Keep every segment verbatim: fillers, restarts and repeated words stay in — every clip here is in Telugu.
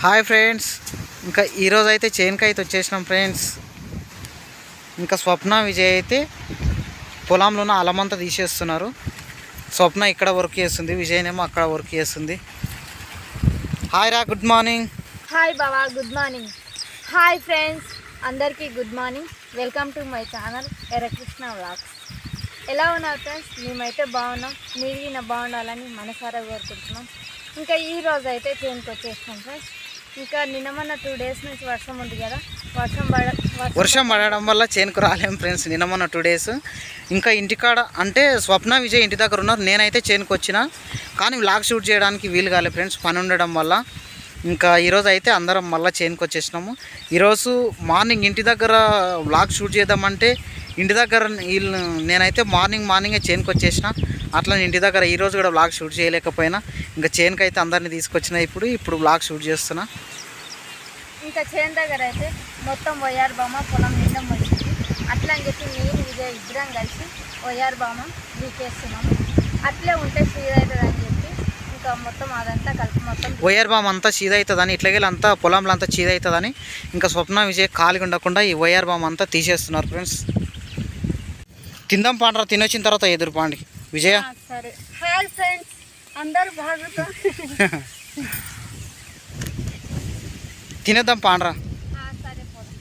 హాయ్ ఫ్రెండ్స్, ఇంకా ఈరోజు అయితే చేనుకి అయితే వచ్చేసినాం ఫ్రెండ్స్. ఇంకా స్వప్న విజయ్ అయితే పొలంలో ఉన్న అలమంతా తీసేస్తున్నారు. స్వప్న ఇక్కడ వర్క్ చేస్తుంది, విజయ్నేమో అక్కడ వర్క్ చేస్తుంది. హాయ్ రా, గుడ్ మార్నింగ్. హాయ్ బావా, గుడ్ మార్నింగ్. హాయ్ ఫ్రెండ్స్, అందరికీ good morning. Welcome to my channel Errakrishna vlogs. ఎలా ఉన్నారు ఫ్రెండ్స్? మేమైతే బాగున్నాం, మీరు నా బాగుండాలని మనసారా కోరుకుంటున్నాం. ఇంకా ఈ రోజు అయితే చేనుకి వచ్చేసినాం ఫ్రెండ్స్. ఇంకా నిన్న మొన్న టూ డేస్ నుంచి వర్షం ఉంది కదా, వర్షం పడ వర్షం పడడం వల్ల చేనుకు రాలేం ఫ్రెండ్స్ నిన్న మొన్న టూ డేస్. ఇంకా ఇంటికాడ అంటే స్వప్న విజయ్ ఇంటి దగ్గర ఉన్నారు, నేనైతే చేనుకు వచ్చిన. కానీ వ్లాగ్ షూట్ చేయడానికి వీలు కాలేదు ఫ్రెండ్స్, పని ఉండడం వల్ల. ఇంకా ఈరోజు అయితే అందరం మళ్ళీ చేనుకు వచ్చేసినాము. ఈరోజు మార్నింగ్ ఇంటి దగ్గర వ్లాగ్ షూట్ చేద్దామంటే ఇంటి దగ్గర వీళ్ళు నేనైతే మార్నింగ్ మార్నింగే చేనుకు వచ్చేసిన. అట్లా ఇంటి దగ్గర ఈరోజు కూడా వ్లాగ్ షూట్ చేయలేకపోయినా. ఇంకా చేనుకి అయితే అందరినీ తీసుకొచ్చిన. ఇప్పుడు ఇప్పుడు వ్లాగ్ షూట్ చేస్తున్నా. ఇంకా చేను దగ్గర అయితే మొత్తం వయ్యారు బామ్మ పొలం నిండం వచ్చింది. అట్లా అని చెప్పి నేను విజయ్ ఇద్దరం కలిసి వయ్యారు బామ్మ వీకేస్తున్నాము. అట్లే ఉంటే సీదా అవుతుంది అని చెప్పి ఇంకా మొత్తం అదంతా కలిపి మొత్తం వయ్యారు బామ్ అంతా చీద అవుతుందని, ఇట్లాగే అంతా పొలంలో అంతా చీద అవుతుందని ఇంకా స్వప్న విజయ్ ఖాళీగా ఉండకుండా ఈ వయ్యారు బామ్ అంతా తీసేస్తున్నారు ఫ్రెండ్స్. తిందాం పాండ్రా, తినొచ్చిన తర్వాత ఎదురు పాండి విజయ. సరే. హాయ్ ఫ్రెండ్స్, అందరూ బాగుంటారు. తినేద్దాం పాండ్రా, సరే పోదాం.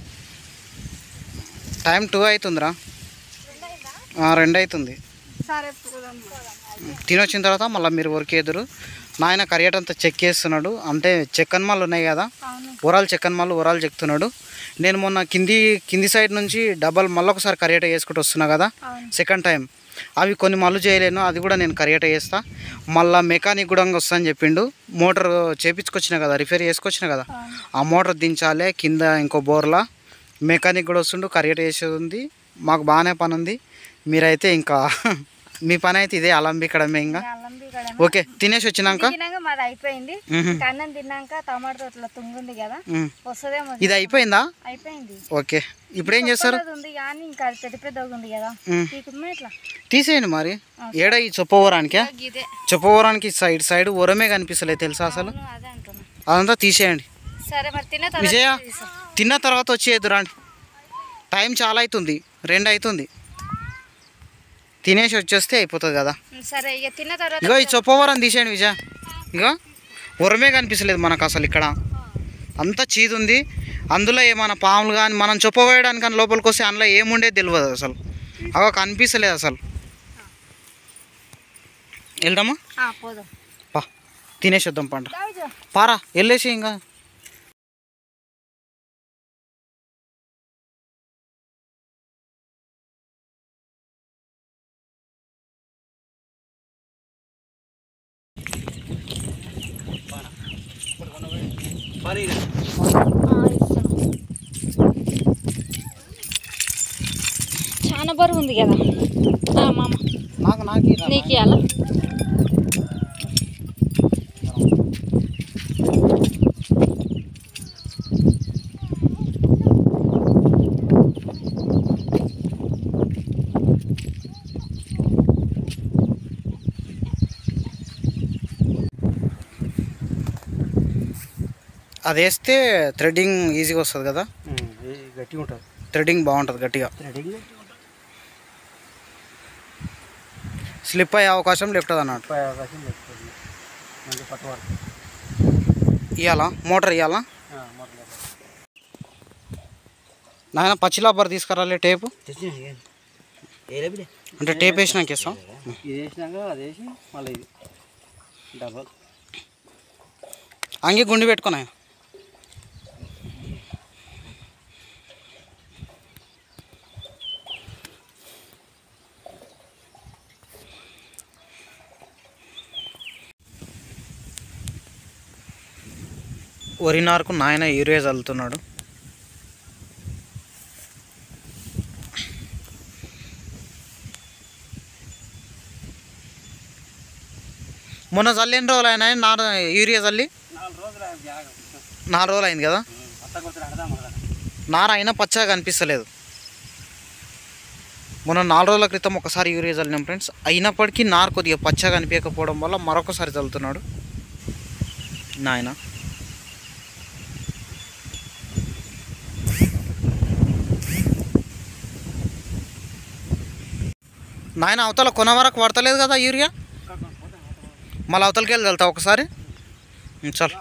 టైం టూ అవుతుందిరా, రెండు అవుతుంది. సరే పోదాం. తినొచ్చిన తర్వాత మళ్ళీ మీరు వర్క్ ఎదురు. నాయన కరియట్ అంతా చెక్ చేస్తున్నాడు, అంటే చెక్కన్మాలు ఉన్నాయి కదా, ఊరాలు చెక్కన్మాలు ఊరాలు చెక్తున్నాడు. నేను మొన్న కింది కింది సైడ్ నుంచి డబల్ మళ్ళీ ఒకసారి కరియట వేసుకుంటూ వస్తున్నా కదా, సెకండ్ టైం. అవి కొన్ని మళ్ళీ చేయలేను, అది కూడా నేను కరియట వేస్తా. మళ్ళీ మెకానిక్ కూడా వస్తాను చెప్పిండు. మోటార్ చేపించుకొచ్చిన కదా, రిపేర్ చేసుకొచ్చిన కదా, ఆ మోటార్ దించాలి కింద ఇంకో బోర్లా. మెకానిక్ కూడా వస్తుండు, కరియట వేసేది ఉంది. మాకు బాగానే పని ఉంది. మీరైతే ఇంకా మీ పని అయితే ఇదే అలంబికడమే. ఇంకా ఓకే, తినేసి వచ్చినాక మాది అయిపోయింది. అన్నం తిన్నాక టమాటో ఇట్లా తుంగుంది కదా, వస్తుందేమో. ఇది అయిపోయిందా? అయిపోయింది. ఓకే, ఇప్పుడు ఏం చేస్తారు? ఉంది కానీ ఇంకా పెద్ద పెద్దగా ఉంది కదా, ఇట్లా తీసేయండి మరి. ఏడ ఈ చొప్పవరానికే, చొప్పవరానికి సైడ్ సైడ్ ఉరమే కనిపిస్తలేదు తెలుసా అసలు. అదంతా తీసేయండి. సరే మరి తిన్న విజయ, తిన్న తర్వాత వచ్చేది రండి. టైం చాలా అవుతుంది, రెండు అవుతుంది. తినేసి వచ్చేస్తే అయిపోతుంది కదా. సరే, ఇక తిన్న తర్వాత ఇగో ఈ చొప్పవరం తీసేయండి విజయ. ఇగో ఉరమే కనిపిస్తలేదు మనకు అసలు. ఇక్కడ అంతా చీదు ఉంది. అందులో ఏమైనా పాములు కానీ మనం చొప్పవేయడానికి కానీ లోపలికి వస్తే అందులో ఏముండేది తెలియదు అసలు. అవ కనిపిస్తలేదు అసలు. వెళ్దామా? పోదాం. పా తినేసి వద్దాం పంట. పారా వెళ్ళేసి ఇంకా. చాలా బరువు ఉంది కదా మామ, నాకు నాకు నీకు ఇవ్వాలా? అది వేస్తే థ్రెడ్డింగ్ ఈజీగా వస్తుంది కదా, గట్టిగా ఉంటుంది. థ్రెడ్డింగ్ బాగుంటుంది గట్టిగా. స్లిప్ అయ్యే అవకాశం లేపుతుంది అన్నట్టు. ఇవ్వాలా మోటార్ ఇవ్వాలా? నాయన పచ్చి రబ్బర్ తీసుకురాలే, టేపు అంటే టేప్ వేసినాక ఇస్తాం. ఇది వేసినాక అది వేసి మళ్ళీ ఇది డబల్ అంగి గుండి పెట్టుకుని ఆయన. వరి నారుకు నాయన యూరియా చల్లుతున్నాడు. మొన్న చల్లిన రోజులు ఆయన నారు యూరియా చల్లి నాలుగు రోజులు అయింది కదా. నార అయినా పచ్చగా కనిపిస్తలేదు. మొన్న నాలుగు రోజుల క్రితం ఒకసారి యూరియా చల్లినాం ఫ్రెండ్స్. అయినప్పటికీ నారు కొద్దిగా పచ్చగా కనిపించకపోవడం వల్ల మరొకసారి చల్లుతున్నాడు నాయన. నాయన అవతల కొన వరకు పడతలేదు కదా యూరియా, మళ్ళీ అవతలకి వెళ్ళి వెళ్తావు ఒకసారి. చల్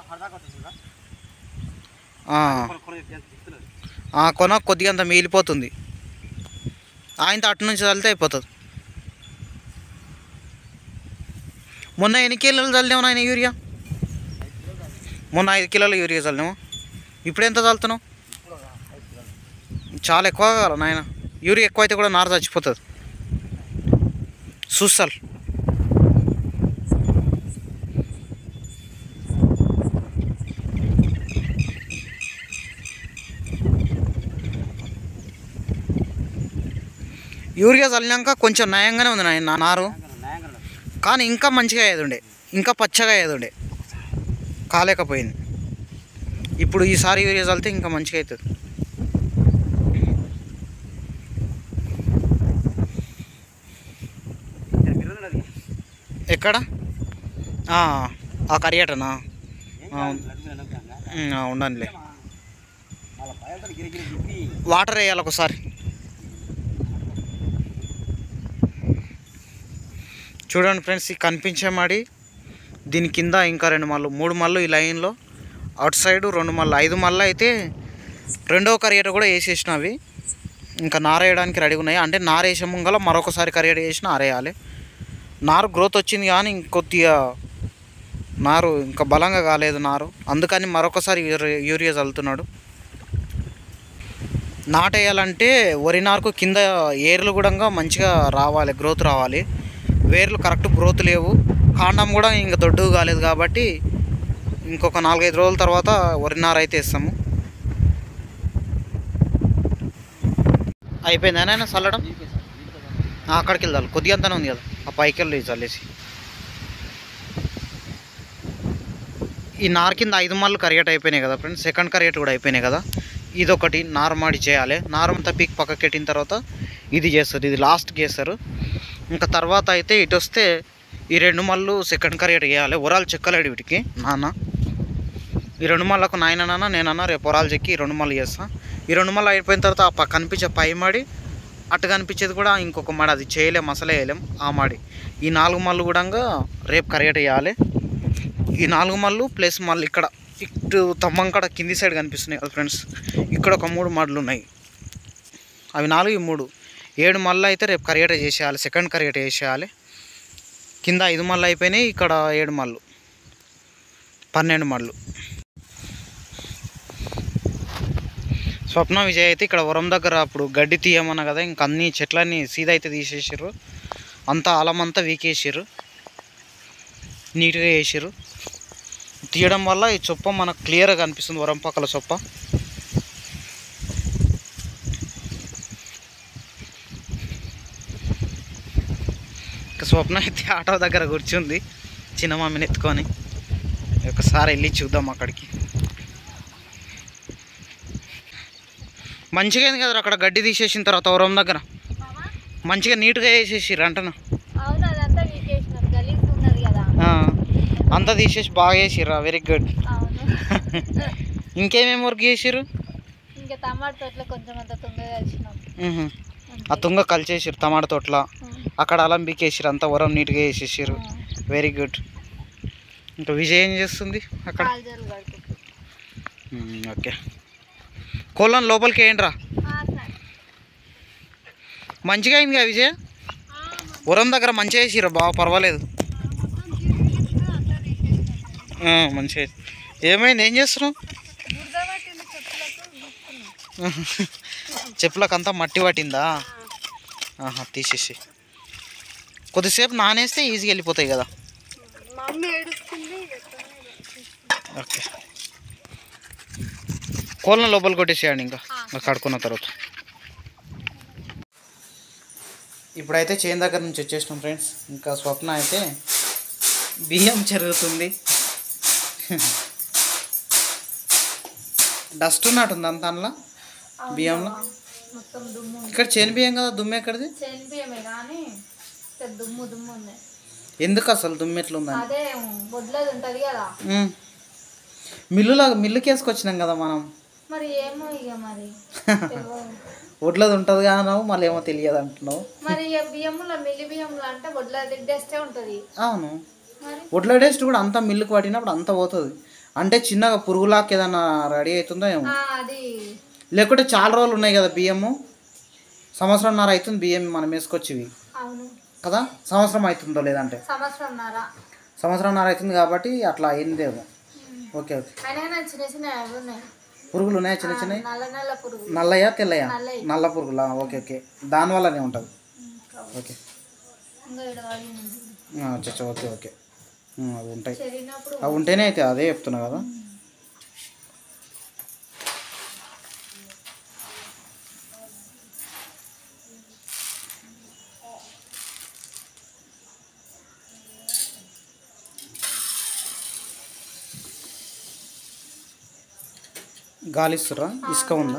కొన కొద్దిగా అంత మిగిలిపోతుంది, ఆయనతో అటు నుంచి చల్లితే అయిపోతుంది. మొన్న ఎన్ని కిలోలు చల్లినావు నాయన యూరియా? మొన్న ఐదు కిలోల యూరియా చల్లినావు, ఇప్పుడు ఎంత చల్లుతున్నావు? చాలా ఎక్కువ కావాలి నాయన, యూరియా ఎక్కువ అయితే కూడా నార చచ్చిపోతుంది. చూస్తాను యూరియా చల్లినాక కొంచెం నయంగానే ఉంది నాయన నారు, కానీ ఇంకా మంచిగా అయ్యేది ఉండే, ఇంకా పచ్చగా అయ్యేది ఉండే, కాలేకపోయింది. ఇప్పుడు ఈసారి యూరియా చల్లితే ఇంకా మంచిగా అవుతుంది. ఎక్కడ? ఆ కరియటనా? ఉండండిలే, వాటర్ వేయాలి ఒకసారి. చూడండి ఫ్రెండ్స్, ఈ కనిపించే మాడి దీని కింద ఇంకా రెండు మళ్ళు మూడు మళ్ళు ఈ లైన్లో అవుట్ సైడ్ రెండు మళ్ళు ఐదు మళ్ళు అయితే రెండవ కరియట కూడా వేసేసినవి, ఇంకా నార వేయడానికి రెడీగా ఉన్నాయి. అంటే నార వేసే ముంగల మరొకసారి కరియట వేసి నారేయాలి. నారు గ్రోత్ వచ్చింది కానీ ఇంకొద్దిగా నారు ఇంకా బలంగా కాలేదు నారు, అందుకని మరొకసారి యూరియా చల్లుతున్నాడు. నాటేయాలంటే వరి నారుకు కింద ఏర్లు కూడా మంచిగా రావాలి, గ్రోత్ రావాలి. వేర్లు కరెక్ట్ గ్రోత్ లేవు, కాండం కూడా ఇంకా దొడ్డుగా కాలేదు. కాబట్టి ఇంకొక నాలుగైదు రోజుల తర్వాత వరి నార అయితే ఇస్తాము. అయిపోయిందా నాయన చల్లడం? అక్కడికి వెళ్దాం, కొద్దిగా అంతానే ఉంది కదా, ఆ పైకి వెళ్ళి చల్లేసి. ఈ నార్ కింద ఐదు మళ్ళు కరియట్ అయిపోయినాయి కదా ఫ్రెండ్స్, సెకండ్ కరియట్ కూడా అయిపోయినాయి కదా. ఇదొకటి నారుమాడి చేయాలి. నారంతా పీక్ పక్కకి పెట్టిన తర్వాత ఇది చేస్తారు, ఇది లాస్ట్కి చేస్తారు. ఇంకా తర్వాత అయితే ఇటు వస్తే ఈ రెండు మళ్ళు సెకండ్ కరియట్ వేయాలి. ఒరాలు చెక్కలేడు వీటికి నాన్న, ఈ రెండు మళ్ళకు నాయన నాన్న నేనన్నా రేపు ఒరాలు చెక్కి ఈ రెండు మళ్ళు చేస్తాను. ఈ రెండు మళ్ళు అయిపోయిన తర్వాత ఆ కనిపించే పై మాడి అటు కనిపించేది కూడా ఇంకొక మాడి, అది చేయలేం అసలే వేయలేం ఆ మాడి. ఈ నాలుగు మళ్ళు కూడా రేపు కరియట్ వేయాలి. ఈ నాలుగు మళ్ళు ప్లస్ మళ్ళీ ఇక్కడ ఇటు తమ్మంకడ కింది సైడ్ కనిపిస్తున్నాయి కదా ఫ్రెండ్స్, ఇక్కడ ఒక మూడు మడులు ఉన్నాయి, అవి నాలుగు ఈ మూడు ఏడు మళ్ళు అయితే రేపు కరియట చేసేయాలి, సెకండ్ కరియట చేసేయాలి. కింద ఐదు మళ్ళు అయిపోయినాయి, ఇక్కడ ఏడు మళ్ళు పన్నెండు మళ్ళు. స్వప్న విజయ్ అయితే ఇక్కడ వరం దగ్గర అప్పుడు గడ్డి తీయమన్నా కదా, ఇంక అన్ని చెట్లన్నీ సీదా అయితే తీసేసారు, అంతా అలమంతా వీకేసారు, నీట్గా వేసారు. తీయడం వల్ల ఈ చొప్ప మనకు క్లియర్గా కనిపిస్తుంది, వరం పక్కల చొప్ప. స్వప్న అయితే ఆటో దగ్గర కూర్చుంది చిన్న మమ్మీని ఎత్తుకొని. ఒకసారి వెళ్ళి చూద్దాం అక్కడికి. మంచిగా అయింది కదా అక్కడ గడ్డి తీసేసిన తర్వాత వరం దగ్గర మంచిగా నీట్గా వేసేసిర్రు అంటను. అంతా తీసేసి బాగా చేసిర్రా, వెరీ గుడ్. ఇంకేమేమి వర్క్ చేసిర్రు? ఆ తుంగ కలిసేసారు టమాటా తోటల, అక్కడ అలం బీకేసారు, అంతా వరం నీట్గా వేసేసారు, వెరీ గుడ్. ఇంకా విజయ్ ఏం చేస్తుంది అక్కడ? ఓకే, కోళ్ళని లోపలికి వేయండిరా. మంచిగా అయింది కదా విజయ్, వరం దగ్గర మంచిగా వేసిర్రా, బాగా పర్వాలేదు, మంచిగా. ఏమైంది, ఏం చేస్తున్నావు? చెప్పులకు అంతా మట్టి పట్టిందా? తీసేసి కొద్దిసేపు నానేస్తే ఈజీగా వెళ్ళిపోతాయి కదా. ఓకే, కోళ్ళను లోపల కొట్టేసేయండి ఇంకా కడుక్కున్న తర్వాత. ఇప్పుడైతే చేను దగ్గర నుంచి వచ్చేసినాం ఫ్రెండ్స్. ఇంకా స్వప్న అయితే బియ్యం చెరుగుతుంది, డస్ట్ ఉన్నట్టుంది అంత అందులో బియ్యంలో. ఇక్కడ చేను బియ్యం కదా, దుమ్ము ఎక్కడిది? ఎందుకు అసలు దుమ్ము ఎట్లా ఉందని? మిల్లులో మిల్లుకి వేసుకొచ్చినాం కదా మనం. వడ్లది ఉంటుంది కానవు మళ్ళీ ఏమో తెలియదు అంటున్నావు. మరి ఇక బియ్యంలో మిల్లి బియ్యంలో అంటే వడ్ల టేస్టే ఉంటుంది. అవును, వడ్ల టేస్ట్ కూడా అంతా మిల్లుకు పట్టినప్పుడు అంతా పోతుంది. అంటే చిన్నగా పురుగులాకి ఏదన్నా రెడీ అవుతుందో ఏమో. అది లేకుంటే చాలా రోజులు ఉన్నాయి కదా బియ్యము, సంవత్సరంన్నర అవుతుంది బియ్యం మనం వేసుకొచ్చివి కదా, సంవత్సరం అవుతుందో లేదంటే సంవత్సరంన్నర అవుతుంది కాబట్టి అట్లా అయిందేమో. Okay okay. చిన్న చిన్న పురుగులు ఉన్నాయా చిన్న చిన్నవి? నల్లయ్యా తెల్లయ్యా? నల్ల పురుగులా? ఓకే ఓకే, దానివల్లనే ఉంటుంది. ఓకే చచ్చా, ఓకే ఓకే, అవి ఉంటాయి. అవి ఉంటేనే అయితే అదే చెప్తున్నా కదా. గాలిస్తురా? ఇసుక ఉందా?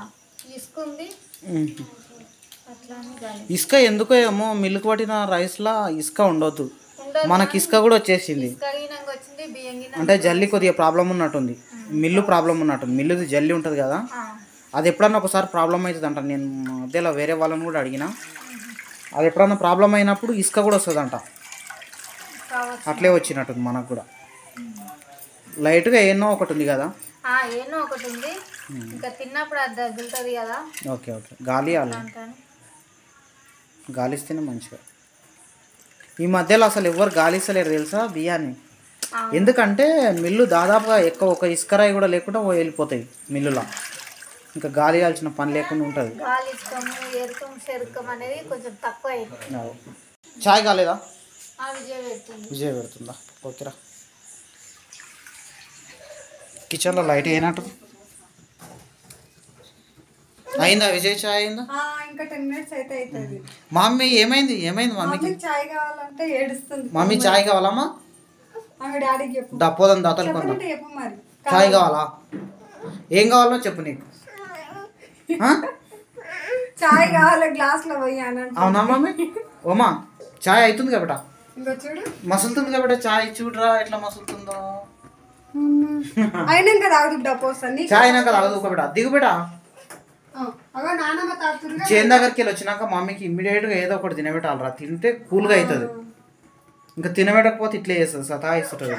ఇసుక ఎందుకో ఏమో మిల్లుకు పట్టిన రైస్లా ఇసుక ఉండొద్దు, మనకి ఇసుక కూడా వచ్చేసింది. అంటే జల్లి కొద్దిగా ప్రాబ్లం ఉన్నట్టుంది, మిల్లు ప్రాబ్లం ఉన్నట్టుంది. మిల్లుది జల్లి ఉంటుంది కదా, అది ఎప్పుడన్నా ఒకసారి ప్రాబ్లం అవుతుంది అంట. నేను మధ్యలో వేరే వాళ్ళని కూడా అడిగిన, అది ఎప్పుడన్నా ప్రాబ్లం అయినప్పుడు ఇసుక కూడా వస్తుందంట. అట్లే వచ్చినట్టుంది మనకు కూడా. లైట్గా ఎన్నో ఒకటి ఉంది కదా, ఏనో ఒకటి ఉంది. ఇంకా తిన్నప్పుడు అది తగులుతుంది కదా. ఓకే ఓకే, గాలి అలా గాలిస్తేనే మంచిగా. ఈ మధ్యలో అసలు ఎవరు గాలిస్తలేరు తెలుసా బియ్యాన్ని. ఎందుకంటే మిల్లు దాదాపుగా ఎక్కువ ఒక ఇసుకరాయి కూడా లేకుండా వెళ్ళిపోతాయి మిల్లులో. ఇంకా గాలి కాల్చిన పని లేకుండా ఉంటుంది. చాయ్ కాలేదా? విజయ్ పెడుతుందా? ఓకేరా. కిచెన్లో లైట్ అయినట్టు అయిందా విజయ్? చాయ్ అయిందా? ఇంకా టెన్ మినిట్స్ అయితే అవుతుంది. మమ్మీ ఏమైంది? ఏమైంది మమ్మీకి? చాయ్ కావాలంటే ఏడుస్తుంది. మమ్మీ చాయ్ కావాలమ్మా? డాడీకి చెప్పు. డప్పోదని దాతలు కొందా. మరి చాయ్ కావాలా? ఏం కావాలో చెప్పు నీకు. చాయ్ కావాలి గ్లాస్ లో పోయాను. అవునా మమ్మీ? ఓమా చాయ్ అవుతుంది కాబట్ట, ఇంకా చూడు మసులుతుంది కాబట్ట. చాయ్ చూడరా ఎట్లా మసులుతుందో. అయినాక తాగుతు డబ్బు వస్తుంది. చాయ్ అయినాక తాగదు ఒక బిడ్డ, దిగు బిడ్డ. చేను దగ్గరికి వెళ్ళి వచ్చినాక మమ్మీకి ఇమ్మీడియట్గా ఏదో ఒకటి తినబెట్టాలరా, తింటే కూల్గా అవుతుంది. ఇంకా తినబెట్టకపోతే ఇట్లే చేస్తుంది, సతాయిస్తుంటుంది.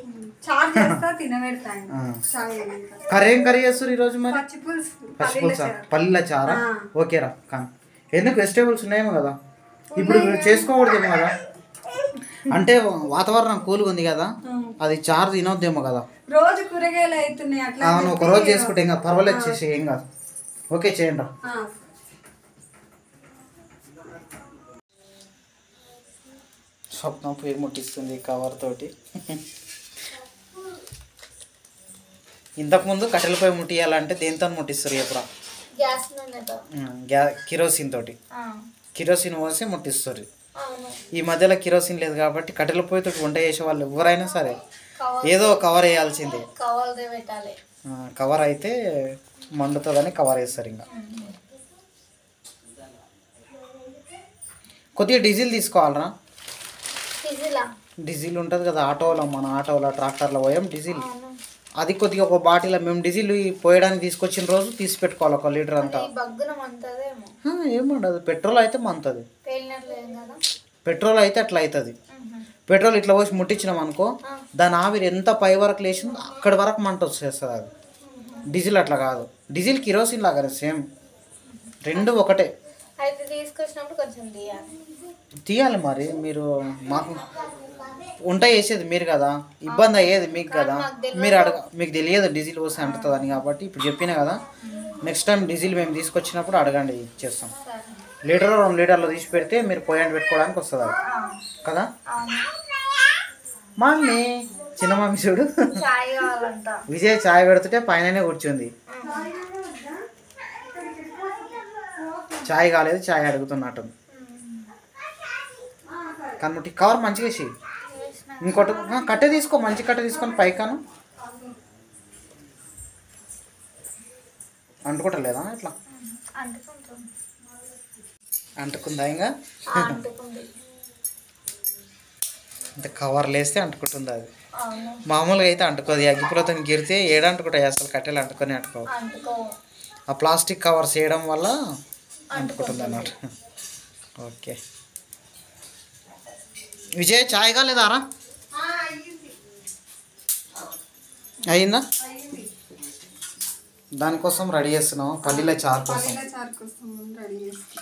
కర్రీ ఏం కర్రీ చేస్తారు ఈరోజు మరి? పచ్చి పులుసా? పల్లీల చారా? ఓకేరా. కానీ ఎందుకు వెజిటేబుల్స్ ఉన్నాయేమో కదా, ఇప్పుడు చేసుకోకూడదేమో కదా. అంటే వాతావరణం కూల్గా ఉంది కదా, అది చారు తినొద్దేమో కదా. రోజు కూరగాయలు అవుతున్నాయి అట్లా. అవును, ఒక రోజు చేసుకుంటే ఇంకా పర్వాలేదు, చేసి ఏం కాదు. ఓకే చేయండి. స్వప్నం పొయ్యి ముట్టిస్తుంది కవర్ తోటి. ఇంతకుముందు కట్టెల పొయ్యి ముట్టియాలంటే దేనితో ముట్టిస్తారు ఎప్పుడు? గ్యా కిరోసిన్ తోటి, కిరోసిన్ పోసి ముట్టిస్తారు. ఈ మధ్యలో కిరోసిన్ లేదు కాబట్టి కట్టెల పొయ్యితో వంట చేసే వాళ్ళు ఎవరైనా సరే ఏదో కవర్ వేయాల్సిందే. కవర్ అయితే మండుతుందని కవర్ వేస్తారు. ఇంకా కొద్దిగా డీజిల్ తీసుకోవాలరా. డీజిల్ ఉంటుంది కదా ఆటోలో, మన ఆటోలో ట్రాక్టర్లో పోయాం డీజిల్. అది కొద్దిగా ఒక బాటిల్ మేము డీజిల్ పోయడానికి తీసుకొచ్చిన రోజు తీసి పెట్టుకోవాలి ఒక లీటర్ అంతా. ఏమండదు, పెట్రోల్ అయితే మంతుంది. పెట్రోల్ అయితే అట్లా అవుతుంది. పెట్రోల్ ఇట్లా పోసి ముట్టించినాం అనుకో, దాని ఆవిరి ఎంత పై వరకు లేచిందో అక్కడి వరకు మంట వచ్చేస్తుంది. అది డీజిల్ అట్లా కాదు, డీజిల్ కిరోసిన్ లాగానే సేమ్, రెండు ఒకటే. తీయాలి మరి, మీరు మాకు వంట చేసేది మీరు కదా, ఇబ్బంది అయ్యేది మీకు కదా. మీరు అడగ మీకు తెలియదు డీజిల్ పోసి అంటుతుందని, కాబట్టి ఇప్పుడు చెప్పినా కదా, నెక్స్ట్ టైం డీజిల్ మేము తీసుకొచ్చినప్పుడు అడగండి, ఇచ్చేస్తాం. లీటర్ రెండు లీటర్లు తీసి పెడితే మీరు పోయండి పెట్టుకోవడానికి వస్తుంది అది కదా. మమ్మీ చిన్న మమ్మీ చూడు, విజయ్ చాయ్ పెడుతుంటే పైననే కూర్చుంది. చాయ్ కాలేదు, చాయ్ అడుగుతున్నట్టు. కనుమటి కవర్ మంచిగా వేసి ఇంకోటి కట్టె తీసుకో, మంచి కట్టె తీసుకొని పైకాను అంటుకుంటలేదా? ఇట్లా అంటుకుందా? ఇంకా అంటే కవర్లు వేస్తే అంటుకుంటుంది అది. మామూలుగా అయితే అంటుకోదు, అగ్గిపులతో గిరితే ఏడ అంటుకుంటాయి అసలు, కట్టెలు అంటుకొని అంటుకోవు. ఆ ప్లాస్టిక్ కవర్స్ వేయడం వల్ల అంటుకుంటుంది అన్నట్టు. ఓకే విజయ్ చాయ్ కాలేదారా? అయిందా? దానికోసం రెడీ చేస్తున్నాం పల్లీల చారు కోసం. పల్లీల చారు కోసం రెడీ చేస్తాం.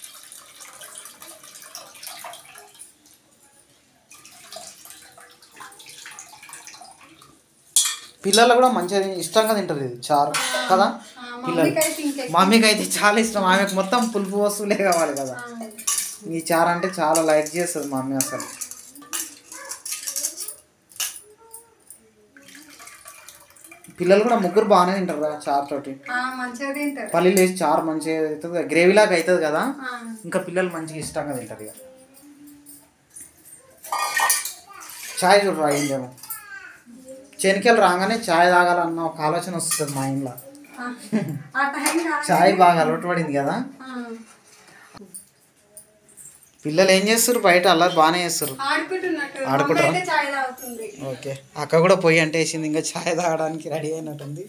పిల్లలు కూడా మంచిగా ఇష్టంగా తింటారు ఇది చారు కదా పిల్లలు. మమ్మీకైతే ఇంకెక్కువ. మమ్మీకి అయితే చాలా ఇష్టం, ఆమెకు మొత్తం పులుపు వస్తువులే కావాలి కదా. ఈ చారు అంటే చాలా లైక్ చేస్తుంది మమ్మీ అసలు. పిల్లలు కూడా ముగ్గురు బాగానే తింటారు కదా చారు తోటి. ఆ, మంచిగా తింటారు. పల్లీలు వేసి చారు మంచిగా అవుతుంది, గ్రేవీ లాగా అవుతుంది కదా. ఆ, ఇంకా పిల్లలు మంచిగా ఇష్టంగా తింటారు ఇక. చాయ్ చూడరా అయిందేమో. చెనికెళ్ళి రాగానే చాయ్ తాగాలన్న ఒక ఆలోచన వస్తుంది మా ఇంట్లో. ఆ, ఆ టైం కాదు. చాయ్ బాగా అలవాటు పడింది కదా. ఆ, పిల్లలు ఏం చేస్తారు బయట అల్లరి బాగానే చేస్తారు. ఆడుకుంటున్నట్టు. ఆడుకుంటారా? మమ్మీ అయితే చాయ్ తాగుతుంది. ఓకే అక్క కూడా పొయ్యి అంటే వేసింది, ఇంకా చాయ్ తాగడానికి రెడీ అయినట్టుంది.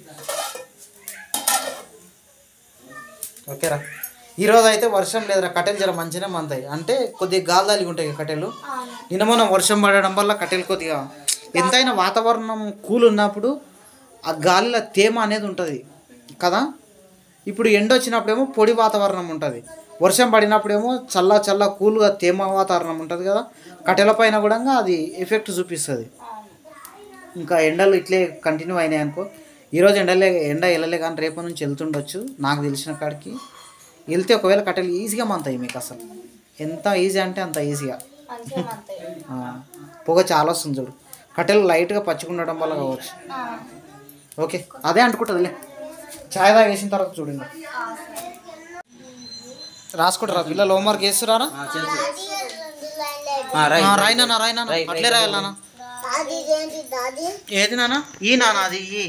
ఓకేరా ఈరోజు అయితే వర్షం లేదురా, కట్టెలు జర మంచిగా మంతాయి అంటే కొద్దిగా గాలి తలిగి ఉంటాయి కట్టెలు. నిన్న మొన్న వర్షం పడడం వల్ల కట్టెలు కొద్దిగా ఎంతైనా వాతావరణం కూల్ ఉన్నప్పుడు ఆ గాలిలో తేమ అనేది ఉంటుంది కదా. ఇప్పుడు ఎండ వచ్చినప్పుడేమో పొడి వాతావరణం ఉంటుంది, వర్షం పడినప్పుడేమో చల్ల చల్ల కూల్గా తేమ వాతావరణం ఉంటుంది కదా. కట్టెల పైన కూడా అది ఎఫెక్ట్ చూపిస్తుంది. ఇంకా ఎండలు ఇట్లే కంటిన్యూ అయినాయి అనుకో, ఈరోజు ఎండలే ఎండ వెళ్ళలే కానీ రేపు నుంచి వెళ్తుండొచ్చు నాకు తెలిసిన కాడికి. వెళ్తే ఒకవేళ కట్టెలు ఈజీగా మంతాయి మీకు, అసలు ఎంత ఈజీ అంటే అంత ఈజీగా. ఆ, పొగ చాలా వస్తుంది చూడు, కట్టెలు లైట్గా పచ్చుకుండడం వల్ల కావచ్చు. ఓకే అదే అంటుకుంటుందిలే. చాయ్ తాగేసిన తర్వాత చూడండి రాసుకుంటారా పిల్లలు హోంవర్క్ చేస్తున్నారా? రాయినా రాయినా అట్లే రాయాలనా? ఏది నాన్న? ఈ నాన్న అది ఈ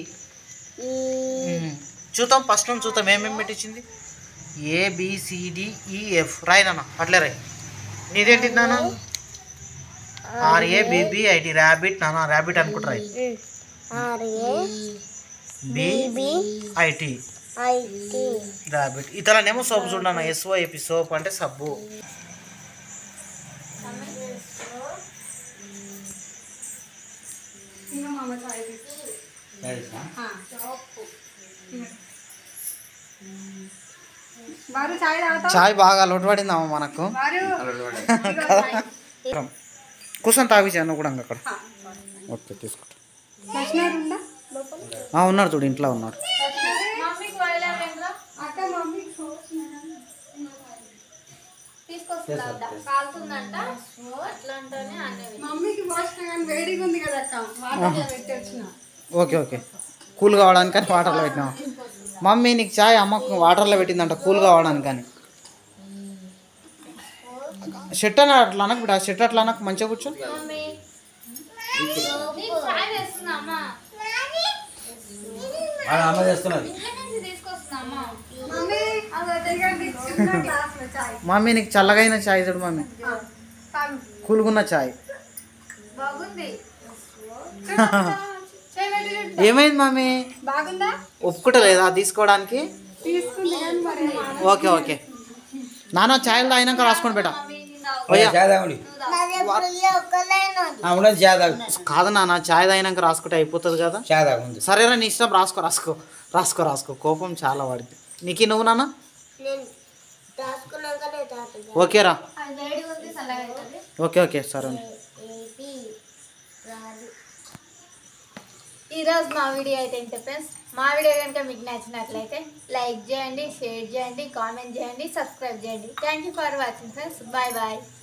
చూద్దాం ఫస్ట్ నుంచి చూద్దాం ఏమేమి పెట్టించింది. ఏబిసిడిఈఎఫ్ రాయి నాన్న అట్లే రాయి. నీదేంటి నాన్న? ఆర్ఏబిబిఐటి ర్యాబిట్ నాన్న, ర్యాబిట్ అనుకుంటా రాయి. B I T rabbit. ఇతరనేమో సోప్ చూడన్న, ఎస్ఓఏపి సోప్ అంటే సబ్బు. ఇంకా మా అమ్మ చాయ్ తీసి. ఆ, వారు చాయ్ తాగుతావు? చాయ్ బాగా అలవాటు పడిందమ్మ మనకు. వారు కూర్చొని తాగించాను కూడా అక్కడ. ఓకే తీసుకుంటా. లక్ష్మణ్ ఉందా? ఆ, ఉన్నాడు చూడు ఇంట్లో ఉన్నాడు. అక్క మమ్మీ మమ్మీకి పోసిన కానీ వేడిగా ఉంది కదా అక్క, వాటర్ పెట్టి వచ్చిన. ఓకే ఓకే కూల్ కావడానికి అని వాటర్లో పెట్టినా. మమ్మీ నీకు చాయ్ అమ్మకు వాటర్లో పెట్టిందంట కూల్ కావడానికి అని. షెట్ అని అట్లా అనకు బిడ్డ, షెట్ అట్లా అనకు, మంచిగా కూర్చో. అమ్మ చేస్తున్నది. మమ్మీ అది దిగండి, చిన్న గ్లాస్లో చాయ్. మమ్మీ నీకు చల్లగైన చాయ్ చూడు మమ్మీ, తాగు. కూల్గున్న చాయ్. బాగుంది. ఏమైంది మమ్మీ? బాగుందా? ఒప్పుకుంటలేదా తీసుకోవడానికి? తీసుకుంది కానీ మరి ఓకే ఓకే నాన్న చాయ్ తాగినాక రాసుకొని పెట్ట. చాయ్ తాగండి. ఉన్నది చాయ్ తాగు. కాదు నాన్న చాయ్ తాగినాక రాసుకుంటే అయిపోతుంది కదా. చాయ్ తాగుంది. సరేరా నీ ఇష్టం, రాసుకో రాసుకో రాసుకో రాసుకో కోపం చాలా పడింది నీకు. నువ్వు నాన్న ఓకేరా? ఓకే ఓకే సరే. ఈరోజు మా వీడియో అయితే ఇంతే ఫ్రెండ్స్. మా వీడియో కనుక మీకు నచ్చినట్లయితే లైక్ చేయండి, షేర్ చేయండి, కామెంట్ చేయండి, సబ్స్క్రైబ్ చేయండి. Thank you for watching friends. Bye bye.